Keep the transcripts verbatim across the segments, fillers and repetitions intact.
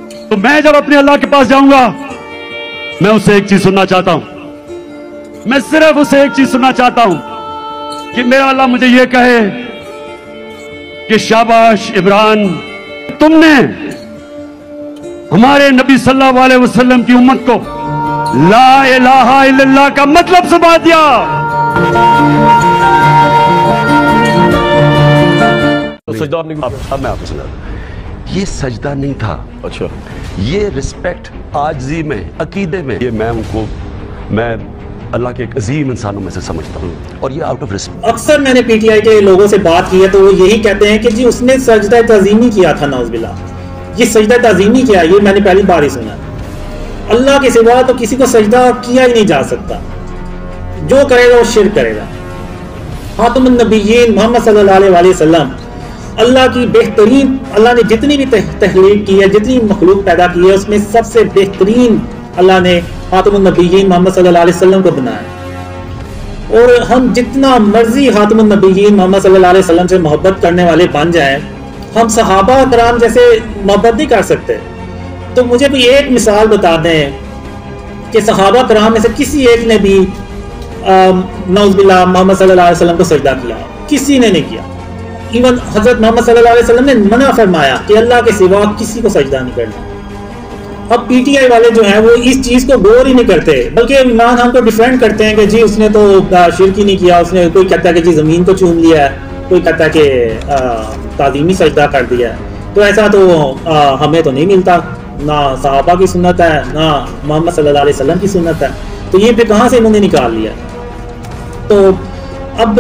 तो मैं जब अपने अल्लाह के पास जाऊंगा, मैं उससे एक चीज सुनना चाहता हूं, मैं सिर्फ उससे एक चीज सुनना चाहता हूं कि मेरा अल्लाह मुझे यह कहे कि शाबाश इमरान, तुमने हमारे नबी सल्लल्लाहु अलैहि वसल्लम की उम्मत को ला इलाहा इल्लल्लाह का मतलब समझा दिया। सजदा नहीं, अब, अब मैं आपको सुना, ये सजदा नहीं था। अच्छा, ये रिस्पेक्ट आजिज़ी में, अकीदे में, ये मैं उनको, मैं अल्लाह के एक अजीम इंसानों में से समझता हूँ, और ये आउट ऑफ रिस्पेक्ट। अक्सर मैंने पीटीआई के लोगों से बात की है तो वो यही कहते हैं कि जी उसने सजदा ताज़ीमी किया था, नाउज़ुबिल्लाह, ये सजदा ताज़ीमी किया, ये मैंने पहली बार ही सुना। अल्लाह के सिवा तो किसी को सजदा किया ही नहीं जा सकता, जो करेगा वो शिर्क करेगा। खातमुन नबिय्यीन मोहम्मद सल्लल्लाहु अलैहि वसल्लम, अल्लाह की बेहतरीन, अल्लाह ने जितनी भी तख्लीक की है, जितनी मखलूक पैदा की है, उसमें सबसे बेहतरीन अल्लाह ने खातमुन नबिय्यीन मोहम्मद सल्लल्लाहु अलैहि वसल्लम को बनाया। और हम जितना मर्जी खातमुन नबिय्यीन मोहम्मद सल्लल्लाहु अलैहि वसल्लम से मोहब्बत करने वाले बन जाएं, हम सहाबा कराम जैसे मोहब्बत नहीं कर सकते। तो मुझे कोई एक मिसाल बता दें कि सहाबा कराम में से किसी एक ने भी नौज़ुबिल्लाह मोहम्मद सल्लल्लाहु अलैहि वसल्लम को सजदा किया? किसी ने नहीं किया। इवन हजरत मोहम्मद सल्लल्लाहु अलैहि वसल्लम ने मना फरमाया कि अल्लाह के सिवा किसी को सजदा नहीं करना। अब पीटीआई वाले जो हैं वो इस चीज को गौर ही नहीं करते, बल्कि इमरान खान को डिफेंड करते हैं कि जी उसने तो शिर्क ही नहीं किया, उसने, कोई कहता है कि जी जमीन को चूम लिया है, कोई कहता है कि ताज़ीमी सजदा कर दिया है। तो ऐसा तो आ, हमें तो नहीं मिलता, ना सहाबा की सुन्नत है, ना मोहम्मद सल्लल्लाहु अलैहि वसल्लम की सुन्नत है। तो ये फिर कहाँ से इन्होंने निकाल लिया? तो अब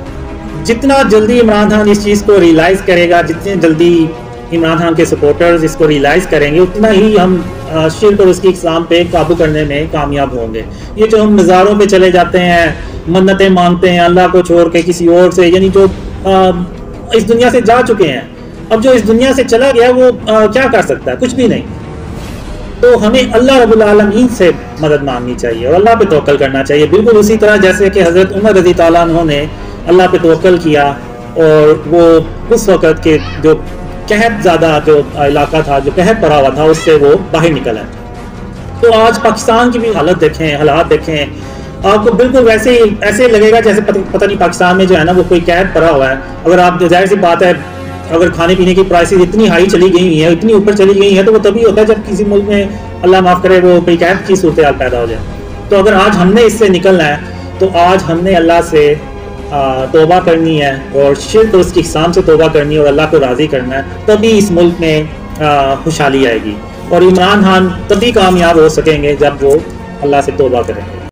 जितना जल्दी इमरान खान इस चीज़ को रियलाइज़ करेगा, जितने जल्दी इमरान खान के सपोर्टर्स इसको रियलाइज़ करेंगे, उतना ही हम शिर्क और उसकी इक़साम पे काबू करने में कामयाब होंगे। ये जो हम मज़ारों पे चले जाते हैं, मन्नतें मांगते हैं अल्लाह को छोड़ के किसी और से, यानी जो आ, इस दुनिया से जा चुके हैं, अब जो इस दुनिया से चला गया वो आ, क्या कर सकता है? कुछ भी नहीं। तो हमें अल्लाह रब्बुल आलमीन से मदद मांगनी चाहिए और अल्लाह पे तवक्कल करना चाहिए, बिल्कुल उसी तरह जैसे कि हज़रत उमर रज़ी ताला अन्हु ने अल्लाह पे तवक्कल किया और वो उस वक़्त के जो कहत ज़्यादा जो इलाका था, जो कहत पड़ा हुआ था, उससे वो बाहर निकला। तो आज पाकिस्तान की भी हालत देखें, हालात देखें, आपको बिल्कुल वैसे ही ऐसे लगेगा जैसे पता, पता नहीं पाकिस्तान में जो है ना वो कोई कहत पड़ा हुआ है। अगर आप, जाहिर सी बात है, अगर खाने पीने की प्राइसेस इतनी हाई चली गई हैं, इतनी ऊपर चली गई हैं, तो वो तभी होता है जब किसी मुल्क में अल्लाह माफ़ करे वो कोई कहत की सूरत हाल पैदा हो जाए। तो अगर आज हमने इससे निकलना है तो आज हमने अल्लाह से तौबा करनी है और शिर्क और उसकी इक़साम से तौबा करनी है और अल्लाह को राज़ी करना है, तभी इस मुल्क में खुशहाली आएगी और इमरान खान तभी कामयाब हो सकेंगे जब वो अल्लाह से तौबा करेंगे।